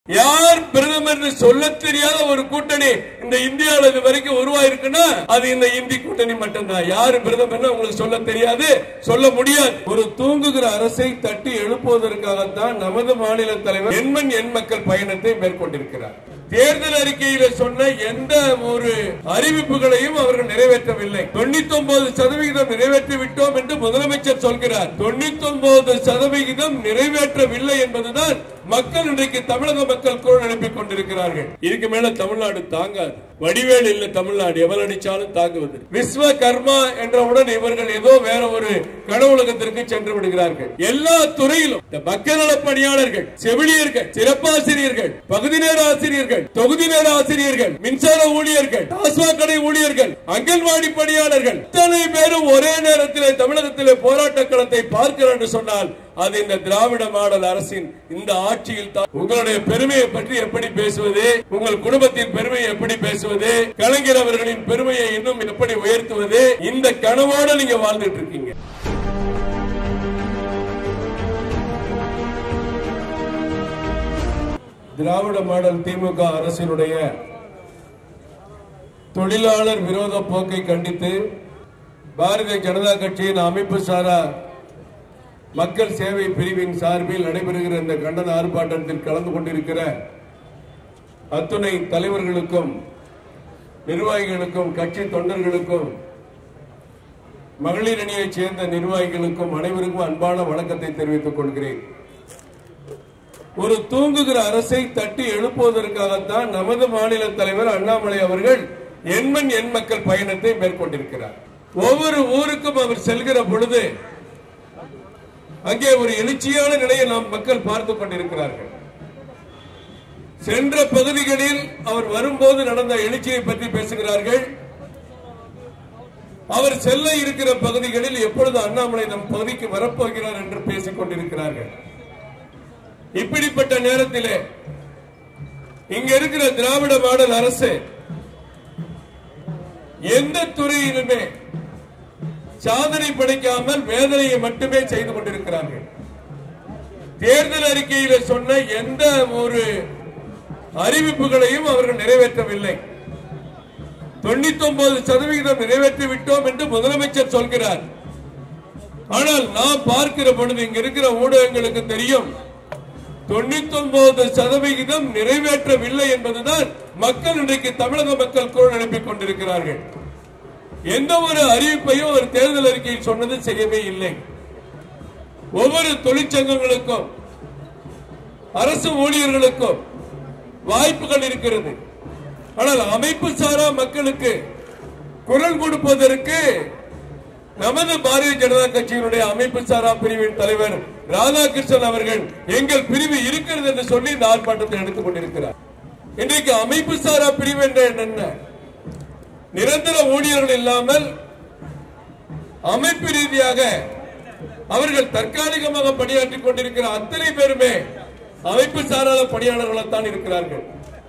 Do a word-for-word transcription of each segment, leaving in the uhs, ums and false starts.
யார் பிரதமர் சொல்ல தெரியாத ஒரு கூட்டணி இந்த இந்தியாவில் இது வரைக்கும் உருவாயிருக்குன்னா அது இந்த இந்தி கூட்டணி மட்டும்தான். யாரு பிரதமர் உங்களுக்கு சொல்ல தெரியாது, சொல்ல முடியாது. ஒரு தூங்குகிற அரசை தட்டி எழுப்புவதற்காகத்தான் நமது மாநில தலைவர் எண்மண் எண் மக்கள் பயணத்தை மேற்கொண்டிருக்கிறார். தேர்தல் அறிக்கையில சொன்ன எந்த ஒரு அறிவிப்புகளையும் அவர்கள் நிறைவேற்றவில்லை. தொண்ணூத்தி ஒன்பது சதவிகிதம் நிறைவேற்றி விட்டோம் என்று முதலமைச்சர் சொல்கிறார். தொண்ணூத்தி ஒன்பது சதவிகிதம் நிறைவேற்றவில்லை என்பதுதான் மக்கள் இன்றைக்கு தமிழக மக்கள் குரல் எழுப்பிக் கொண்டிருக்கிறார்கள். இதுக்கு மேல தமிழ்நாடு தாங்காது. வடிவேல் இல்ல தமிழ்நாடு, எவ்வளவு அடிச்சாலும் தாங்குவது. விஸ்வகர்மா என்றவுடன் இவர்கள் ஏதோ வேற ஒரு கடவுளகத்திற்கு சென்று விடுகிறார்கள். எல்லா துறையிலும் மக்கள் நல பணியாளர்கள், செவிலியர்கள், சிறப்பாசிரியர்கள், பகுதி நேர ஆசிரியர்கள், தொகுதி நேர ஆசிரியர்கள், மின்சார ஊழியர்கள், டாஸ்மாக் கடை ஊழியர்கள், அங்கன்வாடி பணியாளர்கள் இத்தனை பேரும் ஒரே நேரத்தில் தமிழகத்திலே போராட்ட களத்தை பார்க்கிறார் என்று சொன்னால் அது இந்த திராவிட மாடல் அரசின் இந்த ஆட்சியில் தான். உங்களுடைய பெருமையை பற்றி எப்படி பேசுவது, உங்கள் குடும்பத்தின் பெருமையை எப்படி பேசுவது, கலைஞர் அவர்களின் பெருமையை இன்னும் எப்படி உயர்த்துவது, இந்த கனவோடு நீங்க வாழ்ந்துட்டு இருக்கீங்க. திராவிட மாடல் திமுக அரசினுடைய தொழிலாளர் விரோத போக்கை கண்டித்து பாரதிய ஜனதா கட்சியின் அமைப்பு சாரா மக்கள் சேவை பிரிவின் சார்பில் நடைபெறுகிற இந்த கண்டன ஆர்ப்பாட்டத்தில் கலந்து கொண்டிருக்கிற அத்துணை தலைவர்களுக்கும், நிர்வாகிகளுக்கும், கட்சி தொண்டர்களுக்கும், மகளிர் அணியைச் சேர்ந்த நிர்வாகிகளுக்கும் அனைவருக்கும் அன்பான வணக்கத்தை தெரிவித்துக் கொள்கிறேன். ஒரு தூங்குகிற அரசை தட்டி எழுப்புவதற்காகத்தான் நமது மாநில தலைவர் அண்ணாமலை அவர்கள் எண்மண் எண் மக்கள் பயணத்தை மேற்கொண்டிருக்கிறார். ஒவ்வொரு ஊருக்கும் அவர் செல்கிற பொழுது அங்கே ஒரு எழுச்சியான நிலையை நாம் மக்கள் பார்த்துக் கொண்டிருக்கிறார்கள். சென்ற பகுதிகளில் அவர் வரும்போது நடந்த எழுச்சியை பற்றி பேசுகிறார்கள். அவர் செல்ல இருக்கிற பகுதிகளில் எப்பொழுது அண்ணாமலை நம் பகுதிக்கு வரப்போகிறார் என்று பேசிக் கொண்டிருக்கிறார்கள். இப்படிப்பட்ட நேரத்திலே இங்க இருக்கிற திராவிட மாடல் அரசு எந்த துறையிலுமே சாதனை படைக்காமல் வேதனையை மட்டுமே செய்து கொண்டிருக்கிறார்கள். தேர்தல் அறிக்கையில சொன்ன எந்த ஒரு அறிவிப்புகளையும் அவர்கள் நிறைவேற்றவில்லை. தொண்ணூத்தி ஒன்பது சதவிகிதம் நிறைவேற்றி விட்டோம் என்று முதலமைச்சர் சொல்கிறார். ஆனால் நாம் பார்க்கிற பொழுது இங்க இருக்கிற ஊடகங்களுக்கு தெரியும் தொண்ணூத்தி ஒன்பது சதவிகிதம் நிறைவேற்றவில்லை என்பதுதான் மக்கள் இன்றைக்கு தமிழக மக்கள் குரல் எழுப்பிக் கொண்டிருக்கிறார்கள். எந்த ஒரு அறிவிப்பையும் ஒரு தேர்தல் அறிக்கையில் சொன்னது செய்யவே இல்லை. ஒவ்வொரு தொழிற்சங்கங்களுக்கும் அரசு ஊழியர்களுக்கும் வாய்ப்புகள் இருக்கிறது. ஆனால் அமைப்பு சாரா மக்களுக்கு குரல் கொடுப்பதற்கு நமது பாரதிய ஜனதா கட்சியினுடைய அமைப்பு சாரா பிரிவின் தலைவர் ராதாகிருஷ்ணன் அவர்கள் எங்கள் பிரிவு இருக்கிறது என்று சொல்லி இந்த ஆர்ப்பாட்டத்தை எடுத்துக் கொண்டிருக்கிறார். இன்றைக்கு அமைப்பு சாரா பிரிவு என்ற என்ன? நிரந்தர ஊழியர்கள் இல்லாமல் அமைப்பு ரீதியாக அவர்கள் தற்காலிகமாக பணியாற்றிக் கொண்டிருக்கிற அத்தனை பேருமே அமைப்பு சாராத பணியாளர்களால்தான் இருக்கிறார்கள்.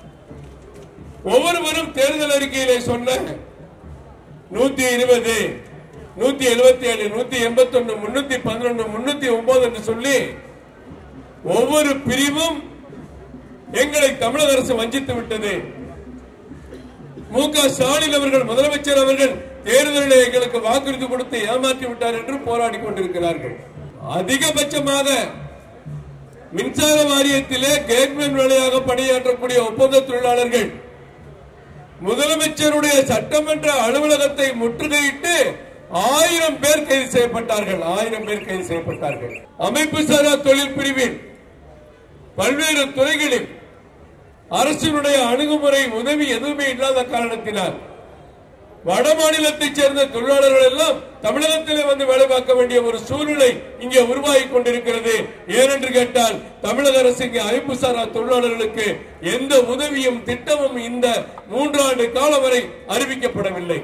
ஒவ்வொருவரும் தேர்தல் அறிக்கையிலே சொன்ன நூத்தி இருபது, நூத்தி எழுபத்தி ஏழு, நூத்தி எண்பத்தி ஒன்னு, முன்னூத்தி பதினொன்னு, முன்னூத்தி ஒன்பது என்று சொல்லி ஒவ்வொரு பிரிவும் எங்களை தமிழக அரசு வஞ்சித்து விட்டது. மு க ஸ்டாலின் அவர்கள், முதலமைச்சர் அவர்கள் தேர்தலில் எங்களுக்கு வாக்குறுதி கொடுத்து ஏமாற்றி விட்டார் என்று போராடி கொண்டிருக்கிறார்கள். அதிகபட்சமாக மின்சார வாரியத்திலே கேட்மென் வேலையாக பணியாற்றக்கூடிய ஒப்பந்த தொழிலாளர்கள் முதலமைச்சருடைய சட்டமன்ற அலுவலகத்தை முற்றுகையிட்டு ஆயிரம் பேர் கைது செய்யப்பட்டார்கள். ஆயிரம் பேர் கைது செய்யப்பட்டார்கள். அமைப்பு சாரா தொழில் பிரிவில் பல்வேறு துறைகளில் அரசினுடைய அணுகுமுறை உதவி எதுவுமே இல்லாத காரணத்தினால் வட மாநிலத்தைச் சேர்ந்த தொழிலாளர்கள் எல்லாம் தமிழகத்திலே வந்து வேலை பார்க்க வேண்டிய ஒரு சூழ்நிலை இங்கே உருவாகி கொண்டிருக்கிறது. ஏனென்று கேட்டால் தமிழக அரசு இங்கே அமைப்பு சாரா தொழிலாளர்களுக்கு எந்த உதவியும் திட்டமும் இந்த மூன்றாண்டு காலம் வரை அறிவிக்கப்படவில்லை.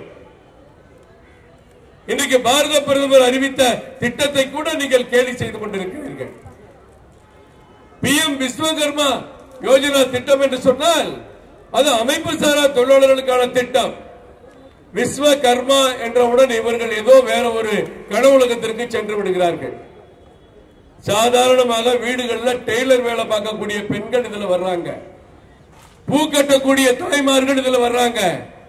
இன்றைக்கு பாரத பிரதமர் அறிவித்த திட்டத்தை கூட நீங்கள் கேலி செய்து கொண்டிருக்கிறீர்கள். பி எம் விஸ்வகர்மா யோஜனா திட்டம் என்று சொன்னால் அது அமைப்பு சாரா தொழிலாளர்களுக்கான திட்டம். விஸ்வகர்மா என்றவுடன் இவர்கள் ஏதோ வேற ஒரு கடவுளகத்திற்கு சென்று விடுகிறார்கள். சாதாரணமாக வீடுகளில் டெய்லர் வேலை பார்க்கக்கூடிய பெண்கள் இதுல வர்றாங்க, பூ கட்டக்கூடிய தாய்மார்கள் இதுல வர்றாங்க,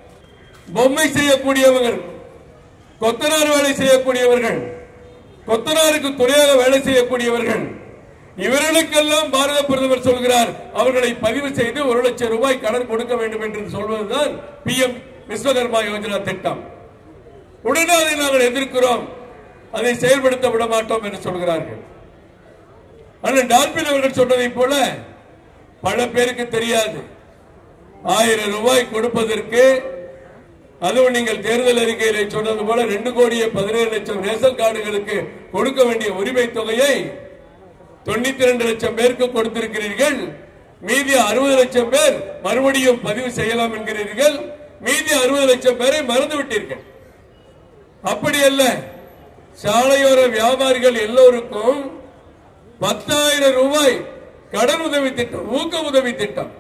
பொம்மை செய்யக்கூடியவர்கள், கொத்தனார் வேலை செய்யக்கூடியவர்கள், கொத்தனாருக்கு துணையாக வேலை செய்யக்கூடியவர்கள், இவர்களுக்கெல்லாம் பாரத பிரதமர் சொல்கிறார் அவர்களை பதிவு செய்து ஒரு லட்சம் ரூபாய் கடன் கொடுக்க வேண்டும் என்று சொல்வதுதான் பி எம் விஸ்வகர்மா யோஜனா திட்டம். உடனே அதை நாங்கள் எதிர்க்கிறோம், அதை செயல்படுத்த விட மாட்டோம் என்று சொல்கிறார்கள். ஆனால் டால்பின் அவர்கள் சொன்னதை போல பல பேருக்கு தெரியாது. ஆயிரம் ரூபாய் கொடுப்பதற்கு, அதுவும் நீங்கள் தேர்தல் அறிக்கையிலே சொன்னது போல ரெண்டு கோடியே பதினேழு லட்சம் ரேஷன் கார்டுகளுக்கு கொடுக்க வேண்டிய உரிமை தொகையை தொண்ணூத்தி ரெண்டு லட்சம் பேருக்கு கொடுத்திருக்கிறீர்கள். மீதி அறுபது லட்சம் பேர் மறுபடியும் பதிவு செய்யலாம் என்கிறீர்கள். மீதி அறுபது லட்சம் பேரை மறந்து விட்டீர்கள். அப்படி அல்ல, சாலையோர வியாபாரிகள் எல்லோருக்கும் பத்தாயிரம் ரூபாய் கடன் உதவி திட்டம், ஊக்க உதவி திட்டம்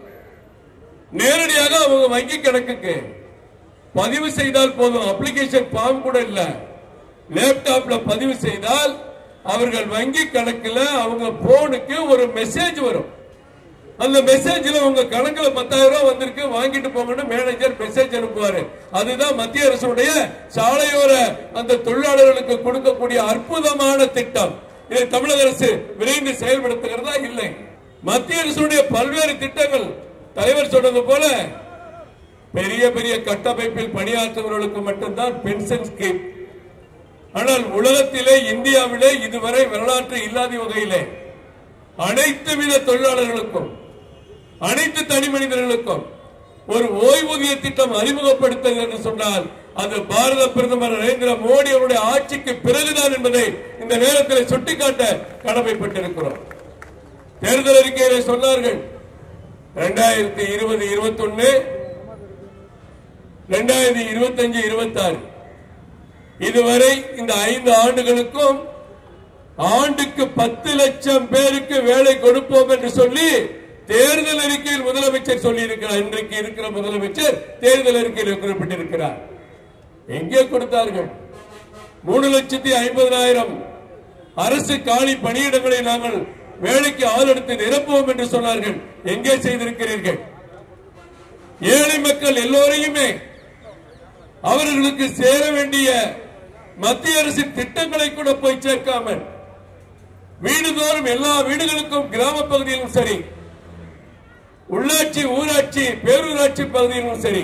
நேரடியாக அவங்க வங்கி கணக்குக்கு பதிவு செய்தால் போதும். அப்ளிகேஷன் ஃபார்ம் கூட இல்ல, லேப்டாப்ல பதிவு செய்தால் அவர்கள் வங்கி கணக்கில் அவங்க போனுக்கு ஒரு மெசேஜ் வரும். அந்த மெசேஜ்ல உங்க கணக்குல பத்தாயிரம் ரூபாய் வந்திருக்கு, வாங்கிட்டு போங்கன்னு மேனேஜர் மெசேஜ் அனுப்புவாரு. அதுதான் மத்திய அரசுடைய சாலையோர அந்த தொழிலாளர்களுக்கு கொடுக்கக்கூடிய அற்புதமான திட்டம். இதை தமிழக அரசு விரைந்து செயல்படுத்துகிறதா? இல்லை. மத்திய அரசுடைய பல்வேறு திட்டங்கள், தலைவர் சொன்னது போல பெரிய பெரிய கட்டமைப்பில் பணியாற்றுபவர்களுக்கு மட்டும்தான் பென்ஷன் ஸ்கீம். ஆனால் உலகத்திலே, இந்தியாவிலே இதுவரை வரலாற்று இல்லாத வகையிலே அனைத்து வித தொழிலாளர்களுக்கும், அனைத்து தனி மனிதர்களுக்கும் ஒரு ஓய்வூதிய திட்டம் அறிமுகப்படுத்தது என்று சொன்னால் அது பாரத பிரதமர் நரேந்திர மோடி அவருடைய ஆட்சிக்கு பிறகுதான் என்பதை இந்த நேரத்தில் சுட்டிக்காட்ட கடமைப்பட்டிருக்கிறோம். தேர்தல் அறிக்கையிலே சொன்னார்கள் இரண்டாயிரத்தி இருபது இருபத்தி ஒன்னு இரண்டாயிரத்தி இருபத்தி அஞ்சு இருபத்தி ஆறு இதுவரை இந்த ஐந்து ஆண்டுகளுக்கும் ஆண்டுக்கு பத்து லட்சம் பேருக்கு வேலை கொடுப்போம் என்று சொல்லி தேர்தல் அறிக்கையில் முதலமைச்சர் சொல்லி இருக்கிறார். இன்றைக்கு இருக்கிற முதலமைச்சர் தேர்தல் அறிக்கையில் குறிப்பிட்டிருக்கிறார். எங்கே கொடுத்தார்கள்? மூணு லட்சத்தி ஐம்பதாயிரம் அரசு காலி பணியிடங்களை நாங்கள் வேலைக்கு ஆள் எடுத்து நிரப்புவோம் என்று சொன்னார்கள். எங்கே செய்திருக்கிறீர்கள்? ஏழை மக்கள் எல்லோரையுமே அவர்களுக்கு சேர வேண்டிய மத்திய அரசின் திட்டங்களை கூட போய் சேர்க்காமல் வீடுதோறும் எல்லா வீடுகளுக்கும் கிராம பகுதியிலும் சரி, உள்ளாட்சி ஊராட்சி பேரூராட்சி பகுதியிலும் சரி,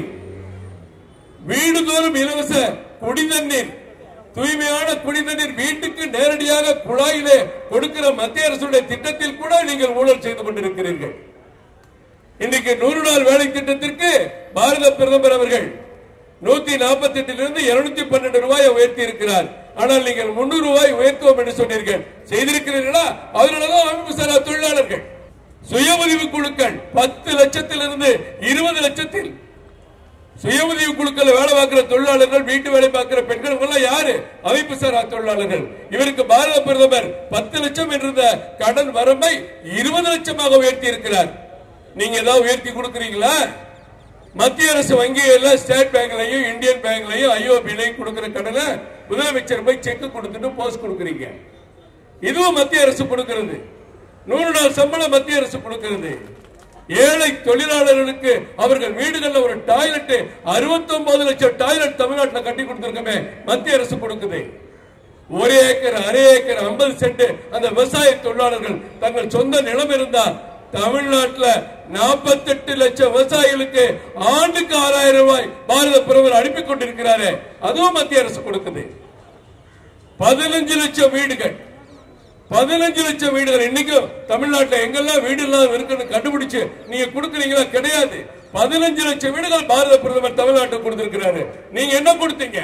வீடுதோறும் இலவச குடிநீர், தூய்மையான குடிநீர் வீட்டுக்கு நேரடியாக குழாயிலே கொடுக்கிற மத்திய அரசுடைய திட்டத்தில் கூட நீங்கள் ஊழல் செய்து கொண்டிருக்கிறீர்கள். இன்னைக்கு நூறு நாள் வேலை திட்டத்திற்கு பாரத பிரதமர் அவர்கள் நூத்தி நாற்பத்தி எட்டிலிருந்து இருநூத்தி பன்னெண்டு ரூபாய் உயர்த்தி இருக்கிறார். ஆனால் நீங்கள் முன்னூறு ரூபாய் உயர்த்துவோம் என்று சொன்னீர்கள். செய்திருக்கிறீர்களா? அவர்களால் அமைப்பு சாரா தொழிலாளர்கள், சுய உதவி குழுக்கள் பத்து லட்சத்திலிருந்து இருபது லட்சத்தில் சுய உதவி குழுக்கள் வேலை பார்க்கிற தொழிலாளர்கள், வீட்டு வேலை பார்க்கிற பெண்கள் யாரு? அமைப்பு சாரா தொழிலாளர்கள். இவருக்கு பாரத பிரதமர் பத்து லட்சம் என்ற கடன் வரம்பை இருபது லட்சமாக உயர்த்தி இருக்கிறார். நீங்க ஏதாவது உயர்த்தி கொடுக்கிறீங்களா? மத்திய அரசு வங்கியில ஸ்டேட் பேங்க்லயும் இந்தியன் பேங்க்லயும் ஐஓபிலையும் கொடுக்கிற கடனை முதலமைச்சர் போய் செக் கொடுத்துட்டு போஸ்ட் கொடுக்கிறீங்க. இதுவும் மத்திய அரசு கொடுக்கிறது. நூறு நாள் சம்பளம் மத்திய அரசு கொடுக்கிறது. ஏழை தொழிலாளர்களுக்கு அவர்கள் வீடுகளில் ஒரு டாய்லெட் அறுபத்தி ஒன்பது லட்சம் டாய்லெட் தமிழ்நாட்டில் கட்டி கொடுத்திருக்கமே மத்திய அரசு கொடுக்குது. ஒரு ஏக்கர் அரை ஏக்கர் ஐம்பது சென்ட் அந்த விவசாய தொழிலாளர்கள் தங்கள் சொந்த நிலம் இருந்தால் தமிழ்நாட்டில் நாற்பத்தி எட்டு லட்சம் விவசாயிகளுக்கு ஆண்டுக்கு ஆறாயிரம் ரூபாய் பாரத பிரதமர் அனுப்பி கொண்டிருக்கிறாரே, அதுவும் மத்திய அரசு கொடுக்குது. பதினஞ்சு லட்சம் வீடுகள், பதினஞ்சு லட்சம் வீடுகள் இன்னைக்கும் தமிழ்நாட்டில் எங்கெல்லாம் வீடு எல்லாம் இருக்குன்னு கண்டுபிடிச்சு நீங்க கொடுக்குறீங்களா? கிடையாது. பதினஞ்சு லட்சம் வீடுகள் பாரத பிரதமர் தமிழ்நாட்டுக்கு கொடுத்திருக்கிறாரு. நீங்க என்ன கொடுத்தீங்க?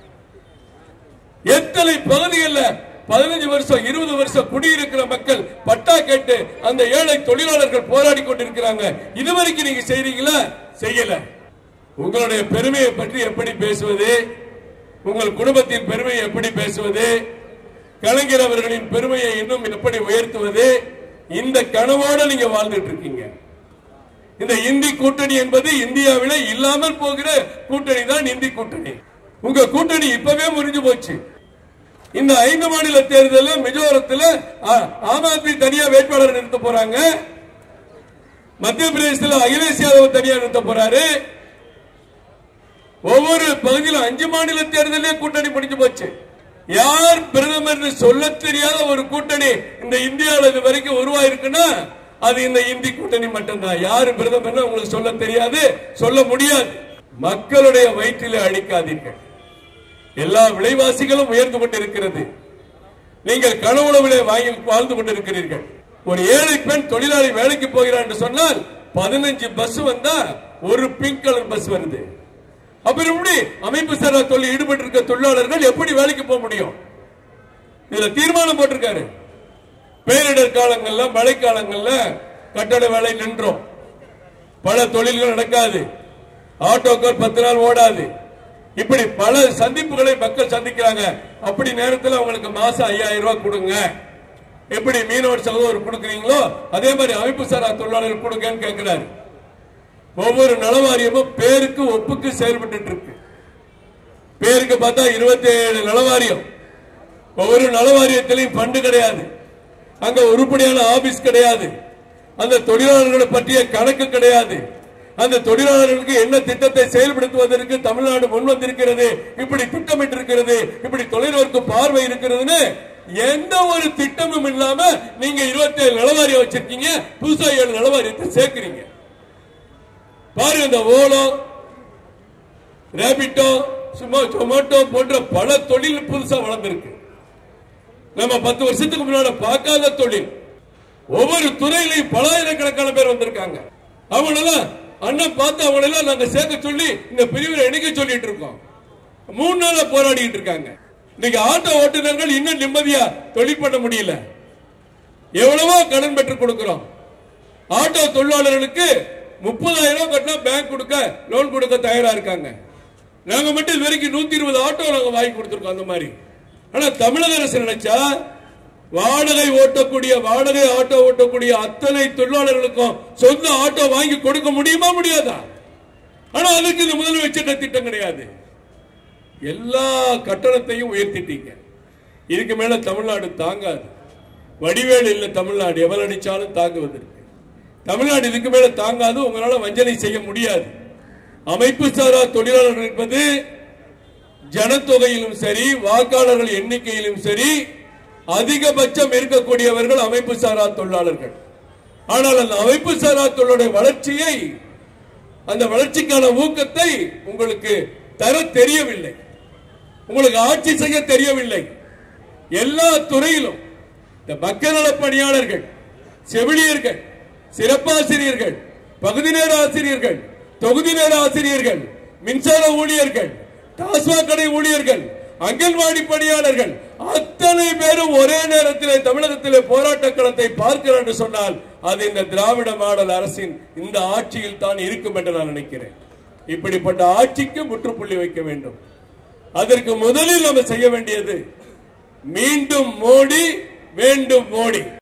எத்தனை பகுதிகளில் பதினஞ்சு வருஷம் இருபது வருஷம் குடியிருக்கிற மக்கள் பட்டா கேட்டு அந்த ஏழை தொழிலாளர்கள் போராடி கொண்டிருக்கிறாங்க. இதுவரைக்கும் நீங்க செய்றீங்களா? செய்யல. உங்களுடைய பெருமையை பற்றி எப்படி பேசுவது? உங்கள் குடும்பத்தின் பெருமையை எப்படி பேசுவது? கலைஞர் அவர்களின் பெருமையை இன்னும் எப்படி உயர்த்துவது? இந்த கனவோடு நீங்க வாழ்ந்துட்டு இருக்கீங்க. இந்த இந்தி கூட்டணி என்பது இந்தியாவிலே இல்லாமல் போகிற கூட்டணி தான் இந்தி கூட்டணி. உங்க கூட்டணி இப்பவே முறிஞ்சு போச்சு. இந்த ஐந்து மாநில தேர்தலில் மிஜோரத்தில் ஆம் ஆத்மி தனியா வேட்பாளர் நிறுத்த போறாங்க. மத்திய பிரதேசத்தில் அகிலேஷ் யாதவ் தனியா நிறுத்த போறாரு. ஒவ்வொரு பகுதியிலும் அஞ்சு மாநில தேர்தலே கூட்டணி முடிஞ்சு போச்சு. யார் பிரதமர் சொல்ல தெரியாத ஒரு கூட்டணி இந்த இந்தியாவில் இது வரைக்கும் உருவாயிருக்குன்னா அது இந்த இந்தி கூட்டணி மட்டும்தான். யாரு பிரதமர் உங்களுக்கு சொல்ல தெரியாது, சொல்ல முடியாது. மக்களுடைய வயிற்றிலே அடிக்காதீர்கள். எல்லா விலைவாசிகளும் உயர்ந்து கொண்டிருக்கிறது. நீங்கள் கனவுளவிலே வாங்கி வாழ்ந்து கொண்டிருக்கிறீர்கள். ஒரு ஏழை பெண் தொழிலாளி வேலைக்கு போகிறார் என்று சொன்னால் பதினஞ்சு பஸ் வந்தா ஒரு பிங்க் கலர் பஸ் வருது. அப்புறம் எப்படி அமைப்பு சாரா தொழில் ஈடுபட்டிருக்க தொழிலாளர்கள் எப்படி வேலைக்கு போக முடியும்? இதுல தீர்மானம் போட்டிருக்காரு. பேரிடர் காலங்கள்ல மழைக்காலங்கள்ல கட்டட வேலை நின்றோம், பல தொழில்கள் நடக்காது, ஆட்டோக்கள் பத்து நாள் ஓடாது. இப்படி பல சந்திப்புகளை மக்கள் சந்திக்கிறாங்க. அப்படி நேரத்தில் அவங்களுக்கு மாசம் ஐயாயிரம் ரூபாய் கொடுங்க. எப்படி மீனவர் சகோதரர் கொடுக்குறீங்களோ அதே மாதிரி அமைப்பு சாரா தொழிலாளர்கள் கொடுங்கன்னு கேட்கிறாரு. ஒவ்வொரு நலவாரியமும் பேருக்கு ஒப்புக்கு செயல்பட்டு இருக்கு. பேருக்கு பார்த்தா இருபத்தி ஏழு நலவாரியம். ஒவ்வொரு நலவாரியத்திலையும் பண்டு கிடையாது, அங்க உருப்படியான ஆபீஸ் கிடையாது, அந்த தொழிலாளர்களை பற்றிய கணக்கு கிடையாது, அந்த தொழிலாளர்களுக்கு என்ன திட்டத்தை செயல்படுத்துவதற்கு தமிழ்நாடு முன்வந்திருக்கிறது, இப்படி திட்டமிட்டிருக்கிறது, இப்படி தொழில்நுட்ப பார்வை இருக்கிறதுன்னு எந்த ஒரு திட்டமும் இல்லாம நீங்க இருபத்தி ஏழு நலவாரியம் வச்சிருக்கீங்க. புதுசா ஏழு நலவாரியத்தை சேர்க்கிறீங்க. பாருங்க, இந்த ஓலோ, ரேபிட்டோ, ஜொமேட்டோ போன்ற பல தொழில் புதுசா வளர்ந்திருக்கு. நம்ம பத்து வருஷத்துக்கு முன்னாடி பார்க்காத தொழில். ஒவ்வொரு துறையிலையும் பலாயிரக்கணக்கான பேர் வந்திருக்காங்க. அவங்களெல்லாம் அண்ணன் பார்த்து அவங்களெல்லாம் நாங்க சேர்க்க சொல்லி இந்த பிரிவில் இணைக்க சொல்லிட்டு இருக்கோம். மூணு நாளா போராடிட்டு இருக்காங்க. இன்னைக்கு ஆட்டோ ஓட்டுநர்கள் இன்னும் நிம்மதியா தொழில் பண்ண முடியல. எவ்வளவோ கடன் பெற்றுக் கொடுக்கிறோம். ஆட்டோ தொழிலாளர்களுக்கு முப்பதாயிரம் ரூபாய் கட்டினா பேங்க் கொடுக்க லோன் கொடுக்க தயாரா இருக்காங்க. நாங்க மட்டும் இது வரைக்கும் நூத்தி இருபது ஆட்டோ நாங்க வாங்கி கொடுத்திருக்கோம். அந்த மாதிரி. ஆனா தமிழக அரசு நினைச்சா வாடகை ஓட்டக்கூடிய வாடகை ஆட்டோ ஓட்டக்கூடிய அத்தனை தொழிலாளர்களுக்கும் சொந்த ஆட்டோ வாங்கி கொடுக்க முடியுமா? முடியாதா? ஆனா அதுக்கு இந்த முதலமைச்சர் திட்டம் கிடையாது. எல்லா கட்டணத்தையும் உயர்த்திட்டீங்க. இதுக்கு மேல தமிழ்நாடு தாங்காது. வடிவேல் இல்ல தமிழ்நாடு, எவன் அடிச்சாலும் தாங்குவதற்கு. தமிழ்நாடு இதுக்கு மேல தாங்காது. உங்களால வஞ்சனை செய்ய முடியாது. அமைப்பு சாரா தொழிலாளர்கள் என்பது ஜனத்தொகையிலும் சரி வாக்காளர்கள் எண்ணிக்கையிலும் சரி அதிகபட்சம் இருக்கக்கூடியவர்கள் அமைப்பு சாரா தொழிலாளர்கள். ஆனால் அந்த அமைப்பு சாரா தொழிலுடைய வளர்ச்சியை, அந்த வளர்ச்சிக்கான ஊக்கத்தை உங்களுக்கு தர தெரியவில்லை, உங்களுக்கு ஆட்சி செய்ய தெரியவில்லை. எல்லா துறையிலும் இந்த மக்கள் நல பணியாளர்கள், செவிலியர்கள், சிறப்பாசிரியர்கள், பகுதி நேர ஆசிரியர்கள், தொகுதி நேர ஆசிரியர்கள், மின்சார ஊழியர்கள், டாஸ்மாக் கடை ஊழியர்கள், அங்கன்வாடி பணியாளர்கள் அத்தனை பேரும் ஒரே நேரத்தில் தமிழகத்திலே போராட்ட களத்தை பார்க்கிறார் என்று சொன்னால் அது இந்த திராவிட மாடல் அரசின் இந்த ஆட்சியில் தான் இருக்கும் என்று நான் நினைக்கிறேன். இப்படிப்பட்ட ஆட்சிக்கு முற்றுப்புள்ளி வைக்க வேண்டும். அதற்கு முதலில் நம்ம செய்ய வேண்டியது மீண்டும் மோடி, வேண்டும் மோடி.